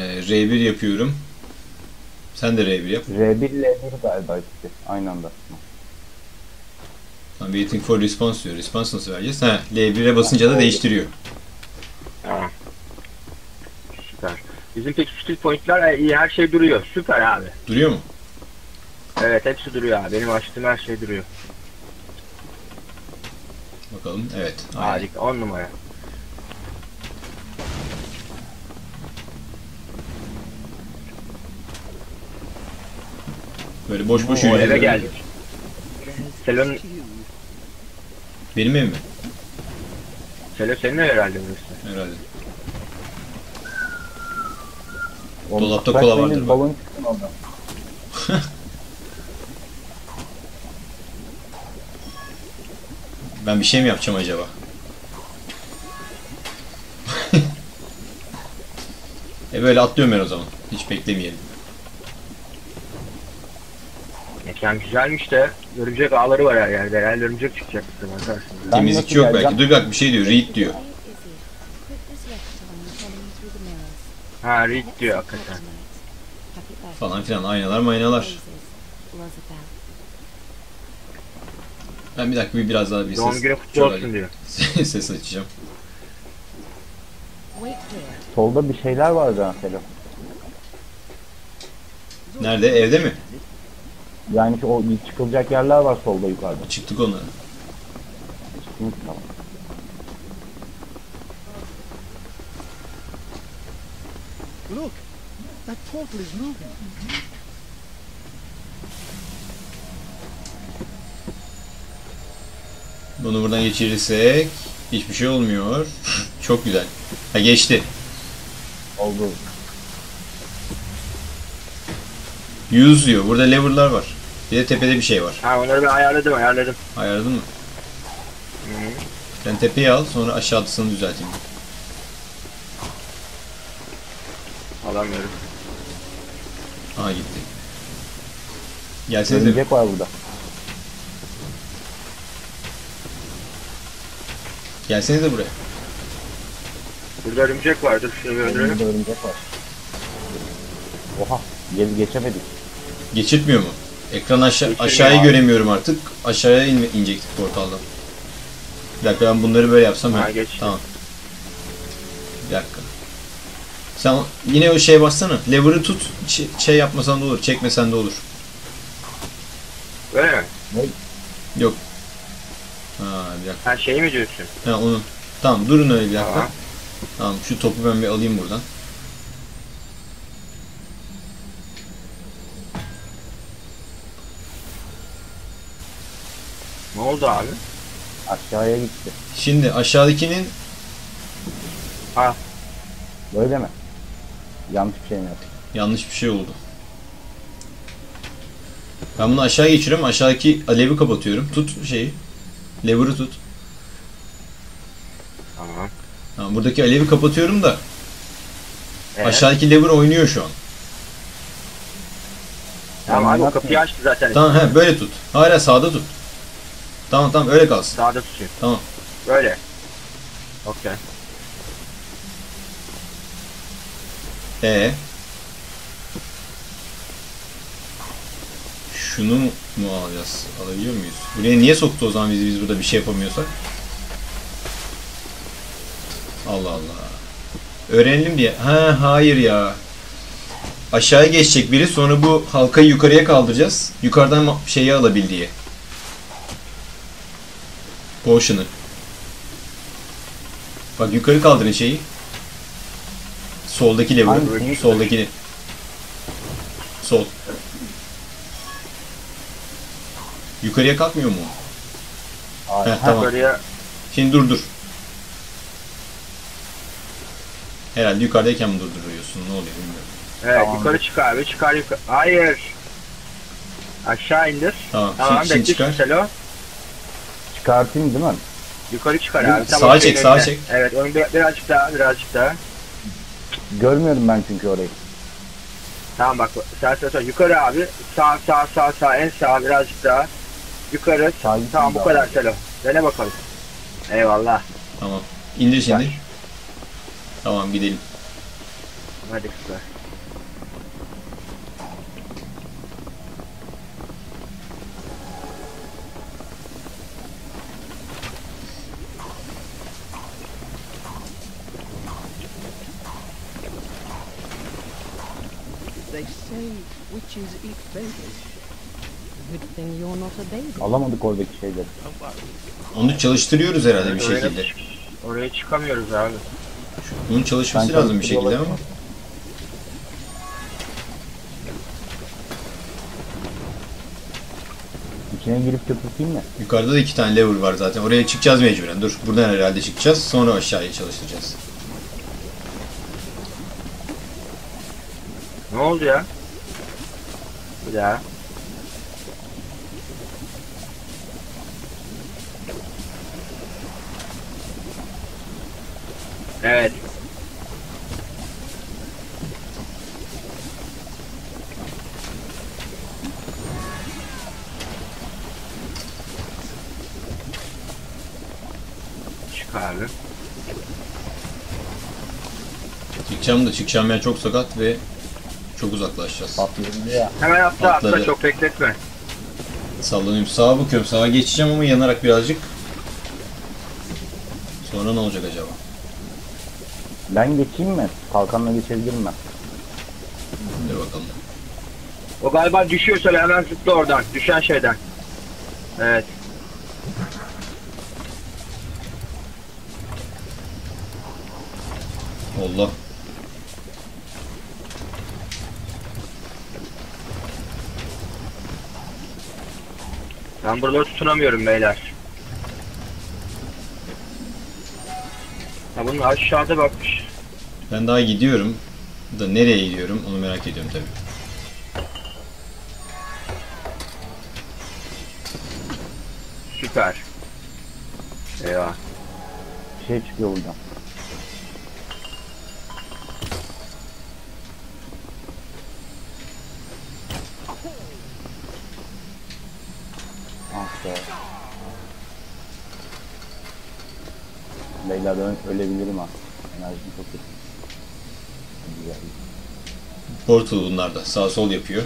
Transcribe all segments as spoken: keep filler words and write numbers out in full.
R bir yapıyorum. Sen de R bir yap. R bir ile L bir galiba ikisi. Aynı anda. Tamam, waiting for response diyor. Response nasıl vereceğiz? Ha, L bire basınca da değiştiriyor. Tamam. Süper. Bizim pek skill point'ler iyi, her şey duruyor. Süper abi. Duruyor mu? Evet, hepsi duruyor abi. Benim açtığım her şey duruyor. Bakalım. Evet. Aynen. Harika. on numara. Böyle boş boş O yürüyoruz. eve geldik. Selon, Benim ev mi? Selo senin ev herhalde burası. Herhalde. O Dolapta bırak kola beni, vardır bak. balon çıksın oradan. Ben bir şey mi yapacağım acaba? E böyle atlıyorum ben o zaman. Hiç beklemeyelim. Mekan güzelmiş de örümcek ağları var her yerde. Herhalde örümcek çıkacak bu zaman karşımıza. Ben Temizlikçi nasıl yok belki. geleceğim? Dur bak, bir şey diyor. Read diyor. Ha, Reed diyor hakikaten. Falan filan. Aynalar maynalar. Ben bir dakika bir biraz daha bir Doğum ses, günü kutlu şöyle olsun diyor. ses açacağım. Solda bir şeyler var zaten Selo. Nerede? Evde mi? Yani şu o çıkılacak yerler var solda yukarıda. Çıktık onlara. Çıkmış tamam. Look, that portal is moving. Bunu buradan geçirirsek hiçbir şey olmuyor. Çok güzel. Ha, geçti. Oldu. Use diyor. Burada lever'lar var. Bir de tepede bir şey var. Ha, onları ben ayarladım ayarladım. Ayarladın mı? Hı -hı. Sen tepeye al, sonra aşağısını düzelteyim. Alamıyorum. Aha, gitti. Gelsenize. Örümcek var burada. Gelsenize buraya. Burada örümcek var. Dur şunu bir öldürelim. Burada örümcek var. Oha. Gel geçemedik. Geçirtmiyor mu? Ekran aşağı Geçirmiyor aşağıyı abi. göremiyorum artık. Aşağıya in inecektik portaldan. Bir dakika, ben bunları böyle yapsam. Ha, Ha, geçti. tamam. Bir dakika. Sen yine o şeye bassana. Lever'ı tut. Şey, şey yapmasan da olur. Çekmesen de olur. Öyle mi? Yok. Ha, bir dakika. Ha, şey mi diyorsun? Ha, onu. Tamam, durun öyle bir dakika. Tamam. Tamam, şu topu ben bir alayım buradan. Ne oldu abi? Aşağıya gitti. Şimdi aşağıdakinin Ha, Böyle mi? Yanlış bir şey mi yaptım? yanlış bir şey oldu. Ben bunu aşağı geçiriyorum. Aşağıdaki alevi kapatıyorum. Tut şeyi. Lever'ı tut. tamam. Tamam, buradaki alevi kapatıyorum da Evet. aşağıdaki lever oynuyor şu an. Tamam abi, o kapıyı açtı zaten. Tamam, he, böyle tut. Hala sağda tut. Tamam tamam, öyle kalsın. Sağda tutuyor. Tamam. Böyle. Okey. Ee. Şunu mu alacağız? Alabiliyor muyuz? Buraya niye soktu o zaman bizi, biz burada bir şey yapamıyorsak? Allah Allah. Öğrenelim diye. Ha, hayır ya. Aşağıya geçecek biri, sonra bu halkayı yukarıya kaldıracağız. Yukarıdan şeyi alabil diye. Potion'ı. Bak, yukarı kaldırın şeyi. Soldaki lever. Hangisi? Soldaki. Sol. Yukarıya kalkmıyor mu? Aa, Heh, ha, tamam. Buraya Şimdi dur dur. Herhalde yukarıdayken mi durduruyorsun? Ne oluyor bilmiyorum. evet, Tamam. yukarı çık abi. Çıkar yukarı. Hayır. Aşağı indir. Tamam. Tamam, Şimdi, şimdi bekle çıkar. Selo. çıkartayım değil mi? Yukarı çıkar abi. Tam Sağa o çek, şeyin sağa önüne. çek. Evet, onu bir, birazcık daha, birazcık daha. Görmüyorum ben çünkü orayı. Tamam bak, sağ sağ sağ. Yukarı abi. Sağ sağ sağ sağ. En sağ birazcık daha. Yukarı. Sağ Tamam, bu daha. kadar Selo. Dene bakalım. Eyvallah. Tamam. İndir şimdi. Gel. Tamam, gidelim. Hadi kızlar. They say witches eat babies. Good thing you're not a baby. Alamadık oradaki şeyleri. Onu çalıştırıyoruz herhalde bir Oraya- şekilde. Oraya çıkamıyoruz abi. Bunun çalışması Ben lazım bir şekilde çalıştırıyorlar. ama. İçine girip köpürteyim mi? Yukarıda da iki tane lever var zaten. Oraya çıkacağız mecburen. Dur buradan herhalde çıkacağız. Sonra aşağıya çalıştıracağız. Ne oldu ya? Bir daha. Evet. Çık abi. Çıkacağım da çıkacağım yer çok sakat ve çok uzaklaşacağız. Patlıyorum ya. Hemen atla atla, Atladı. çok bekletme. Sallanıyorum. Sağa bakıyorum. Sağa geçeceğim ama yanarak birazcık. Sonra ne olacak acaba? Ben geçeyim mi? Kalkanla geçebilirim ben. Hadi bakalım. O galiba düşüyor, söyle hemen zıpla oradan. Düşen şeyden. Evet. Allah. Ben buraları tutunamıyorum beyler. Ha bunun aşağıda bakmış. Ben daha gidiyorum. Da nereye gidiyorum onu merak ediyorum tabii. Süper. Eyvah. Bir şey çıkıyor buradan. Ah be. Leyla ben ölebilirim ha. Enerjim çok kötü. Güzel. Portal bunlar da. Sağ sol yapıyor.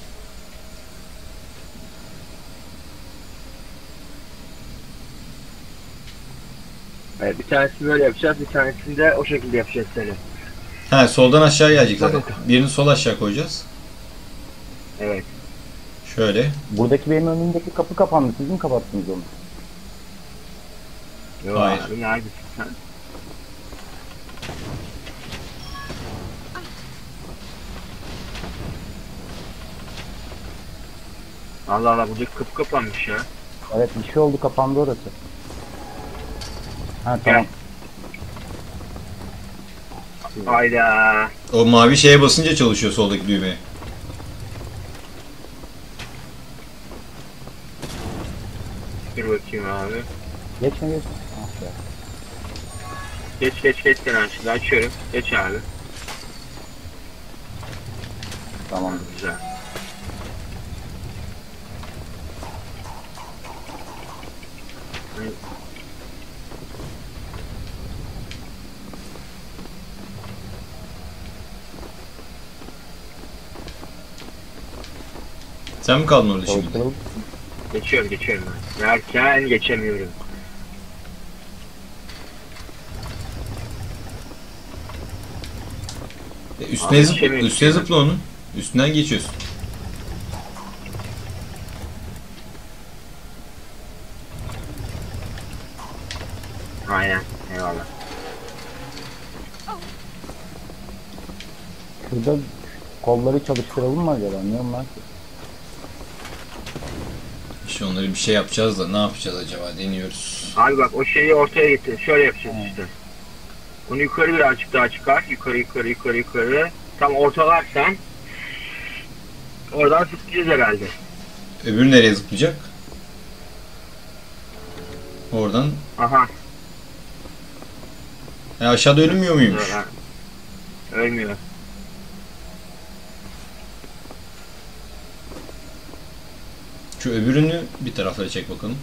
Evet, bir tanesini böyle yapacağız, bir tanesini de o şekilde yapacağız seni. Ha soldan aşağı gelecek zaten. Birini sol aşağı koyacağız. Evet. Şöyle. Buradaki benim önümdeki kapı kapandı. Siz mi kapattınız onu? Yo, Hayır. abi neredesin sen? Allah Allah, buradaki kapı kapanmış ya. Evet bir şey oldu, kapandı orası. Ha tamam. Hayda. O mavi şeye basınca çalışıyor soldaki düğmeye. Dur bakayım abi. Geçme geç. Ah be. Geç geç geç sen açıda açıyorum. Geç abi. Tamam. Güzel. Sen mi kaldın orada şimdi? Çalıştıralım. Geçiyorum geçiyorum ben. Yerken geçemiyorum. E, üstüne Abi, zıpla, şey mi- üstüne zıpla onun. Üstünden geçiyorsun. Aynen. Eyvallah. Şurada kolları çalıştıralım mı acaba? Ne onlar ki? İşte onları bir şey yapacağız da ne yapacağız acaba deniyoruz. Abi bak o şeyi ortaya getir. Şöyle yapacağız işte. Bunu yukarı birazcık daha çıkar. Yukarı yukarı yukarı yukarı. Tam ortalarsan oradan zıplayacağız herhalde. Öbürü nereye zıplayacak? Oradan. Aha. E, aşağıda ölmüyor muymuş? Güzel, ha. Ölmüyor. Şu öbürünü bir taraflara çek bakalım.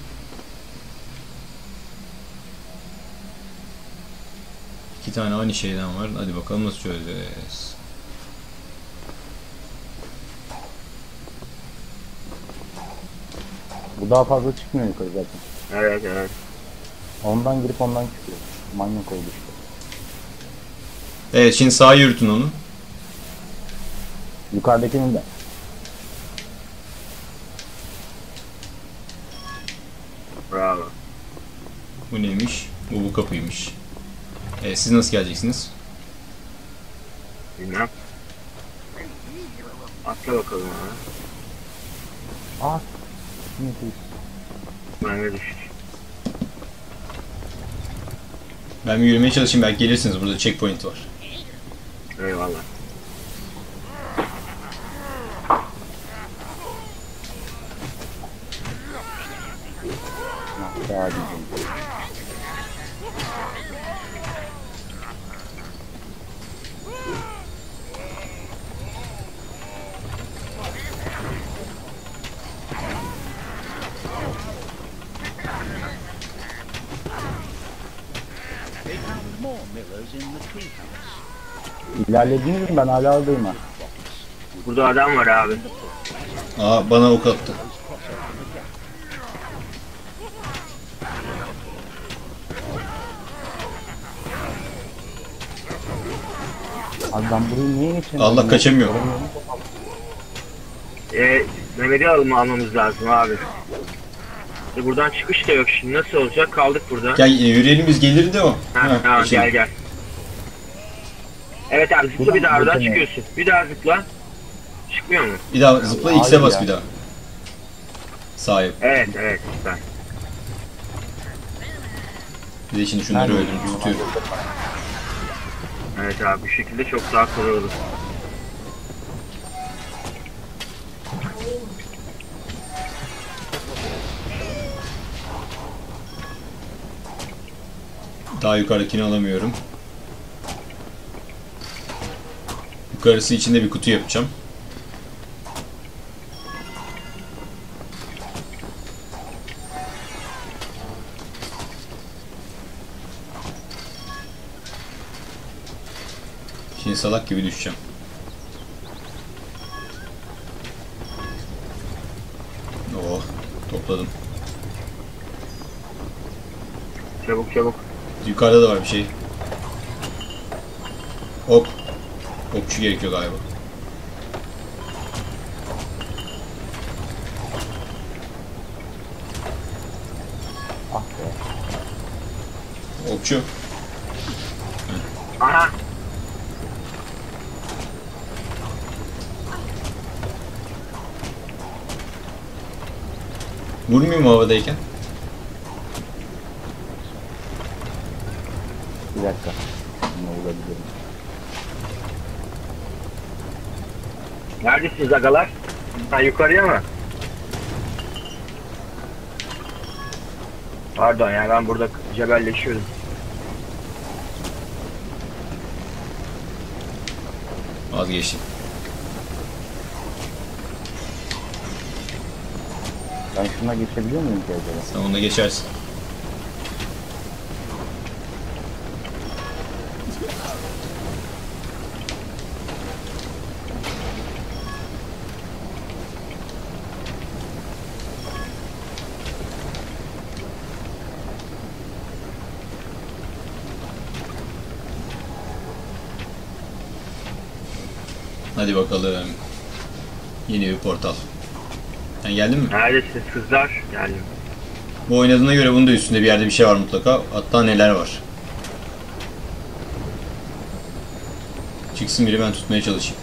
İki tane aynı şeyden var. Hadi bakalım nasıl çözeceğiz. Bu daha fazla çıkmıyor yukarı zaten. Evet evet. Ondan girip ondan çıkıyor. Manyak oldu işte. Evet şimdi sağa yürütün onu. Yukarıdakinin de. Bravo. Bu neymiş? Bu bu kapıymış. E, siz nasıl geleceksiniz? Bilmem. Atla bakalım abi. Ah. Ne diyorsun? Ben de düştüm. Ben bir yürümeye çalışayım, belki gelirsiniz. Burada checkpoint var. Eyvallah. Daha diyeceğim. They found more mirrors in the treehouse. İlerlediniz mi? Ben hala oradayım ha. Burada adam var abi. Aa, bana ok attı. Abi ben burayı niye geçeyim? Allah, kaçamıyor. Ee, Mehmet'i alma almamız lazım abi. E buradan çıkış da yok şimdi. Nasıl olacak? Kaldık burada. Gel, e, yürüyelim biz, gelir de o. Ha, Ha, tamam geçelim. gel gel. Evet abi zıpla bir daha oradan çıkıyorsun. Bir daha zıpla. Çıkmıyor mu? Bir daha zıpla, X'e Hayır bas ya. bir daha. Sağ yap. Evet evet süper. Bir de şimdi şunları Ben- öldürüp tutuyorum. Evet abi bu şekilde çok daha kolay olur. Daha yukarıdakini alamıyorum. Yukarısı içinde bir kutu yapacağım. Şimdi salak gibi düşeceğim. Oh, topladım. Çabuk çabuk. Yukarıda da var bir şey. Ok. Okçu gerekiyor galiba. Ah be. Okçu. Aha. Vurmuyor mu havadayken? Bir dakika. Ne olabilir? Neredesiniz agalar? Ha yukarıya mı? Pardon ya ben burada cebelleşiyorum. Vazgeçtim. Ben şuna geçebiliyor muyum ki acaba? Sen onda geçersin. Hadi bakalım. Yeni bir portal. Sen geldin mi? Neredesiniz kızlar? Geldim. Bu oynadığına göre bunun da üstünde bir yerde bir şey var mutlaka. Hatta neler var. Çıksın biri, ben tutmaya çalışayım.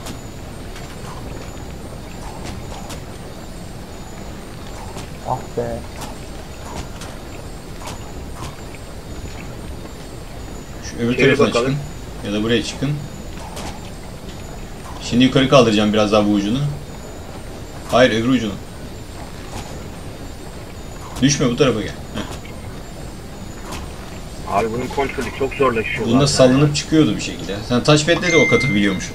Ah be. Şu öbür Şöyle tarafına bakalım. çıkın. Ya da buraya çıkın. Şimdi yukarı kaldıracağım biraz daha bu ucunu. Hayır, öbür ucunu. Düşme, bu tarafa gel. Heh. Abi bunun kontrolü çok zorlaşıyor. Bunda zaten. sallanıp çıkıyordu bir şekilde. Sen touchpad'le de ok atabiliyormuşsun.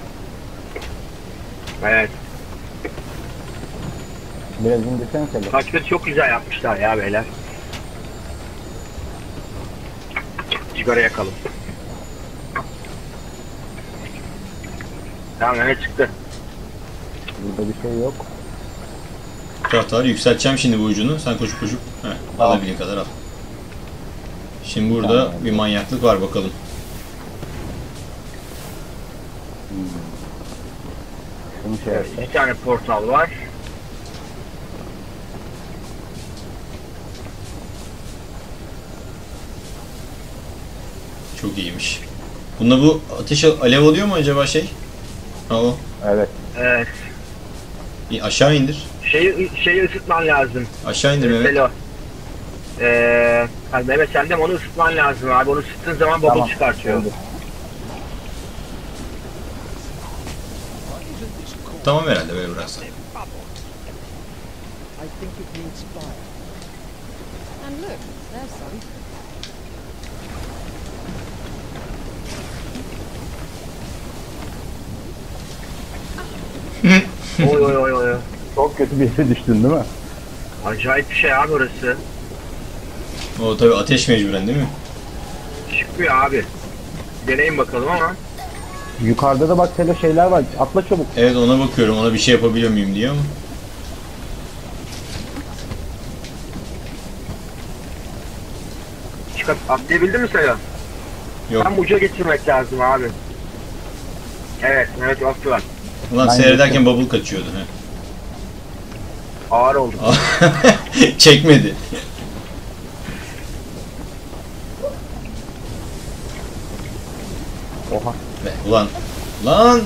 Evet. Biraz indirsene seni. Kaçları çok güzel yapmışlar ya beyler. Sigara yakalım. Tamam evet çıktı. Burada bir şey yok. Tahtarı yükselteceğim şimdi bu ucunu. Sen koşup koşup heh, Tamam. alabildiğin kadar al. Şimdi burada Tamam. bir manyaklık var, bakalım. Bunu şey Evet, yapsak. iki tane portal var. Çok iyiymiş. Bunda bu ateş alev oluyor mu acaba şey? Ha o. Evet. Evet. İyi, aşağı indir. Şeyi, şeyi ısıtman lazım. Aşağı indir Mehmet. Selo. Ee, hani Mehmet sen de onu ısıtman lazım abi. Onu ısıttığın zaman bubble Tamam. çıkartıyor. Oldu. Tamam herhalde böyle burası. I think it needs fire. And look, there's some. Oy oy oy oy. Çok kötü bir yere düştün değil mi? Acayip bir şey abi orası. O tabi ateş mecburen değil mi? Çıkmıyor abi. Deneyin bakalım ama. Yukarıda da bak Selo şeyler var. Atla çabuk. Evet ona bakıyorum ona bir şey yapabiliyor muyum diye ama. Çıkıp atlayabildin mi Selo? Yok. Tam uca getirmek lazım abi. Evet, evet attılar. Ulan Ben seyrederken bubble kaçıyordu. He. Ağır oldu. Çekmedi. Oha. Be, ulan. Lan.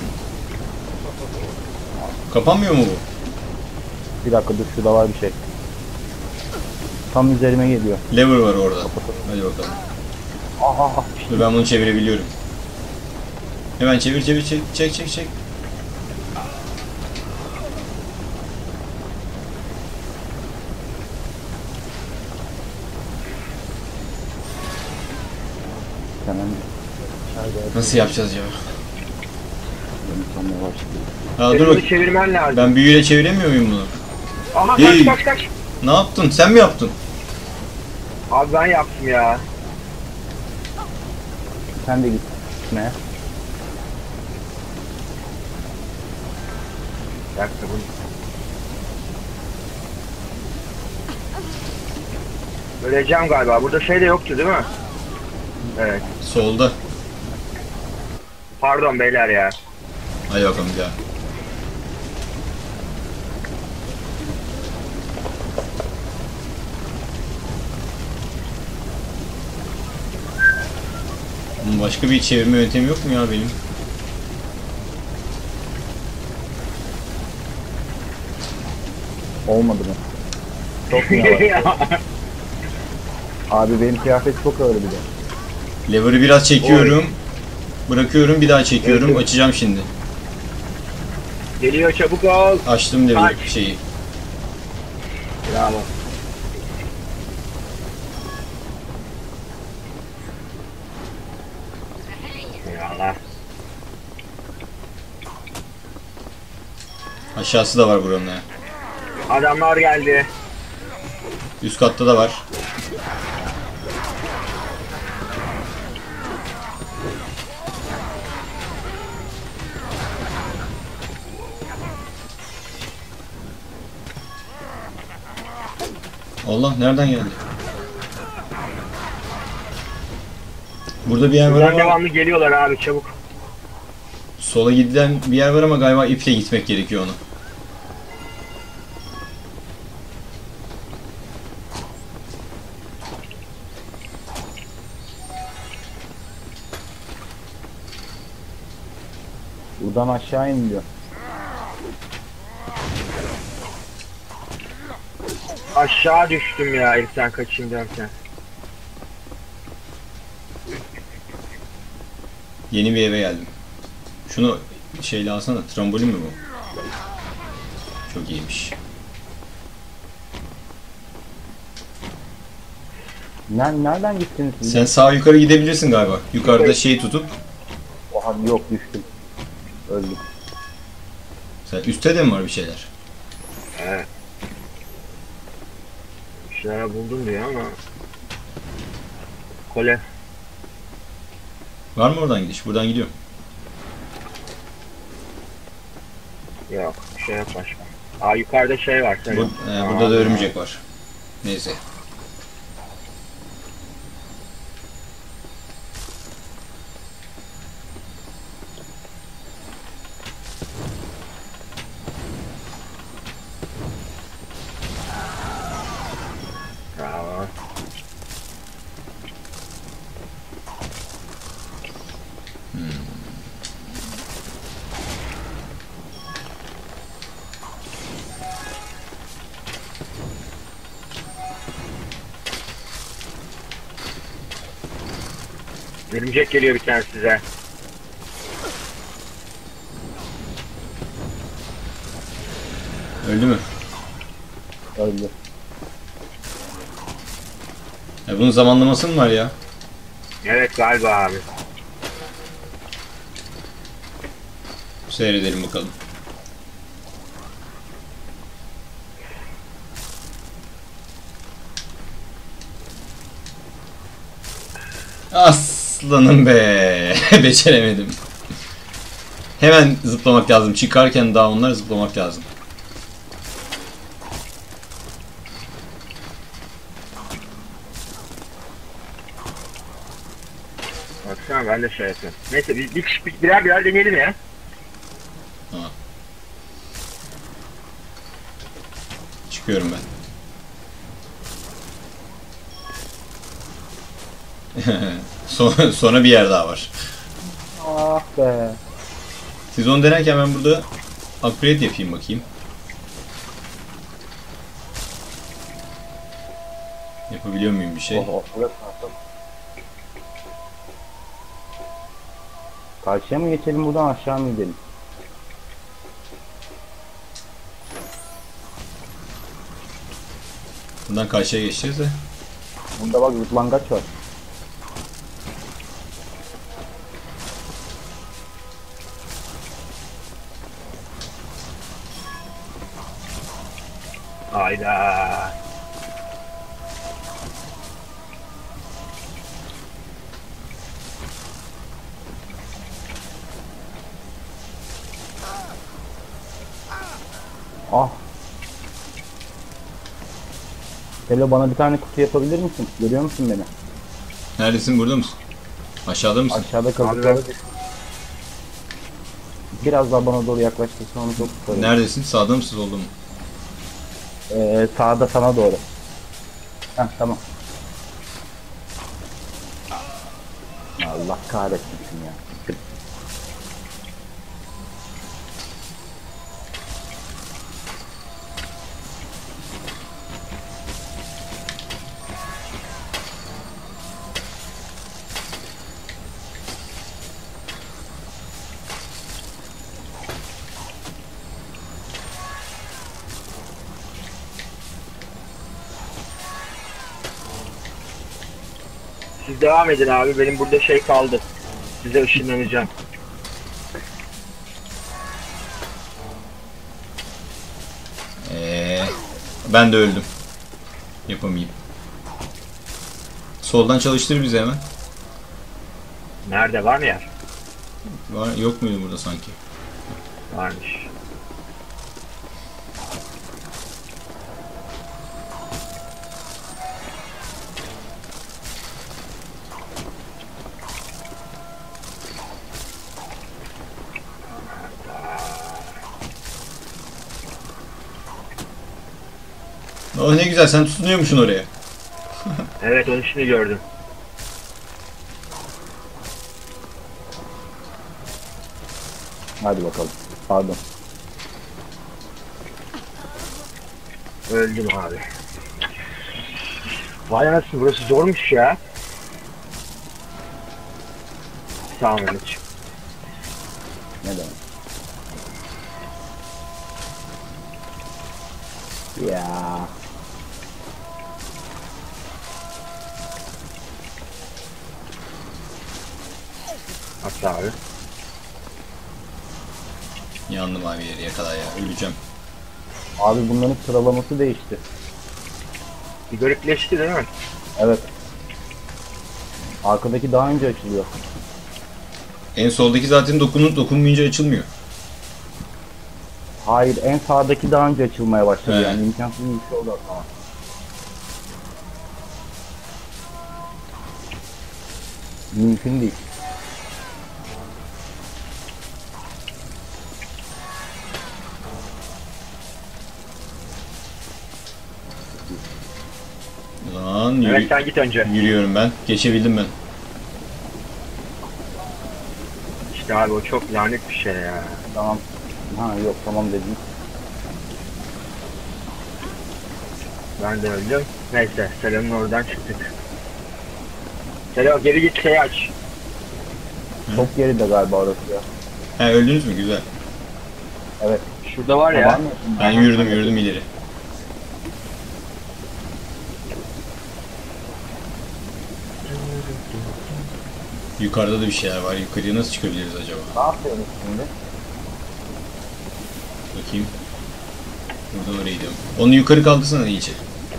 Kapanmıyor mu bu? Bir dakika dur şurada var bir şey. Tam üzerime geliyor. Lever var orada. Hadi bakalım. Aha aha. Dur ben bunu çevirebiliyorum. Hemen çevir çevir çek çek çek çek. Hemen. Nasıl yapacağız ya? Benim sonuna başladı. Ha dur Selo'yu bak. çevirmen lazım. Ben büyüyle çeviremiyor muyum bunu? Aha Hey. kaç kaç kaç. Ne yaptın? Sen mi yaptın? Abi ben yaptım ya. Sen de git. Ne? Bir dakika bunu. Öleceğim galiba. Burada şey de yoktu değil mi? Evet. Solda. Pardon beyler ya. Hadi bakalım bir daha. Bunun başka bir çevirme yöntemi yok mu ya benim? Olmadı mı? Çok mu yavaş? Abi benim kıyafet çok ağır bir de. Lever'ı biraz çekiyorum. Bırakıyorum bir daha çekiyorum. Açacağım şimdi. Geliyor çabuk ol. Açtım lever Aç. şeyi. Bravo. Eyvallah. Aşağısı da var buranın ha. Adamlar geldi. Üst katta da var. Allah nereden geldi? Burada bir yer var Buradan ama devamlı geliyorlar abi çabuk. sola gidilen bir yer var ama galiba iple gitmek gerekiyor onu. Buradan aşağı iniliyor. Aşağı düştüm ya heriften kaçayım derken. Yeni bir eve geldim. Şunu şeyle alsana. Trambolin mi bu? Çok iyiymiş. Ner nereden gittiniz siz? Sen sağ yukarı gidebilirsin galiba. Yukarıda şeyi tutup. Oha yok düştüm. Öldüm. Sen üstte de mi var bir şeyler? Evet. Bir şeyler buldum diyor ama. Kole. Var mı oradan gidiş? Buradan gidiyorum. Yok bir şey yok başka. Aa yukarıda şey var. Bu, Söyle. e, burada da örümcek var. Neyse. Örümcek geliyor bir tane size. Öldü mü? Öldü. Ya bunun zamanlaması mı var ya? Evet galiba abi. Seyredelim bakalım. Aslanım be. Beceremedim. Hemen zıplamak lazım. Çıkarken daha onlar zıplamak lazım. Baksana ben de şey yapıyorum. Neyse biz bir, bir, birer birer deneyelim ya. Tamam. Çıkıyorum ben. Son- Sonra bir yer daha var. Ah be. Siz onu denerken ben burada upgrade yapayım bakayım. Yapabiliyor muyum bir şey? Oh, oh, burası nasıl? Karşıya mı geçelim buradan aşağı mı gidelim? Buradan karşıya geçeceğiz de. Bunda bak zıplangaç var. Hayda. Ah. Hello bana bir tane kutu yapabilir misin? Görüyor musun beni? Neredesin? Burada mısın? Aşağıda mısın? Aşağıda kazıkları. Biraz daha bana doğru yaklaştırsan onu çok tutarım. Neredesin? Sağda mısın? Solda mı? Ee, sağda sana doğru. Heh tamam. Allah kahretsin ya. Siz devam edin abi. Benim burada şey kaldı. Size ışınlanacağım. Ee, ben de öldüm. Yapamayayım. Soldan çalıştır bizi hemen. Nerede var mı yer? Var, yok muydu burada sanki? Varmış. Oh ne güzel, sen tutunuyormuşsun oraya. Evet onu şimdi gördüm. Hadi bakalım. Pardon. Öldüm abi. Vay anasını burası zormuş ya. Tamam Mehmet. Ne demek? Ya. Hatta abi. Yandım abi yere kadar ya, öleceğim. Abi bunların sıralaması değişti. Bir garipleşti değil mi? Evet. Arkadaki daha önce açılıyor. En soldaki zaten dokunup dokunmayınca açılmıyor. Hayır, en sağdaki daha önce açılmaya başladı He. yani imkansız bir şey oldu ama. Mümkün değil. Lan yürü, Evet sen git önce. yürüyorum ben. Geçebildim ben. İşte abi o çok lanet bir şey ya. Tamam. Ha yok tamam dedim. Ben de öldüm. Neyse Selam'ın oradan çıktık. Selam geri git şeyi aç. Çok geride galiba orası ya. He öldünüz mü? Güzel. Evet. Şurada var ya. Tamam mı? Ben yürüdüm yürüdüm ileri. Yukarıda da bir şeyler var. Yukarıya nasıl çıkabiliriz acaba? Ne yapıyorsunuz şimdi? Bakayım. Buradan oraya gidiyorum. Onu yukarı kaldırsana iyice.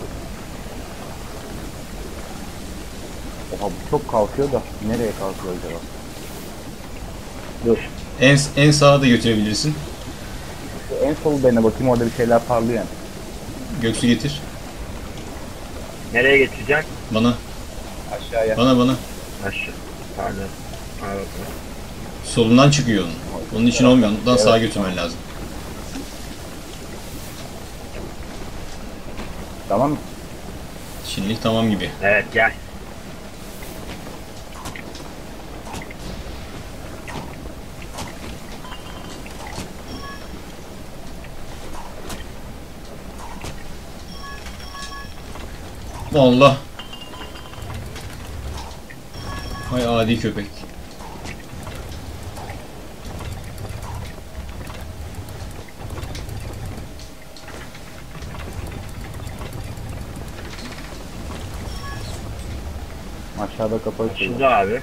Oha bu çok kalkıyor da nereye kalkıyor acaba? Dur. En, en sağa da götürebilirsin. Şu en sol dene bakayım, orada bir şeyler parlıyor yani. Göksu getir. Nereye getireceksin? Bana. Aşağıya. Bana bana. Aşağı. Pardon. Pardon. Solundan çıkıyor onun. Onun için olmuyor. Ondan sağa götürmen lazım. Tamam mı? Şimdilik tamam gibi. Evet gel. Allah. Hay adi köpek. Aşağıda kapalı şey. Şurada abi.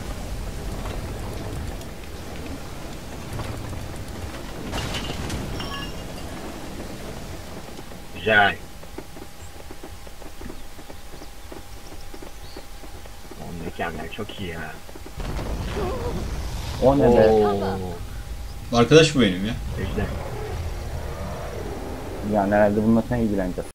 Güzel. O mükemmel, çok iyi ya. O ne be? Oo. Arkadaş bu benim ya. İşte. Yani herhalde bununla sen ilgileneceksin.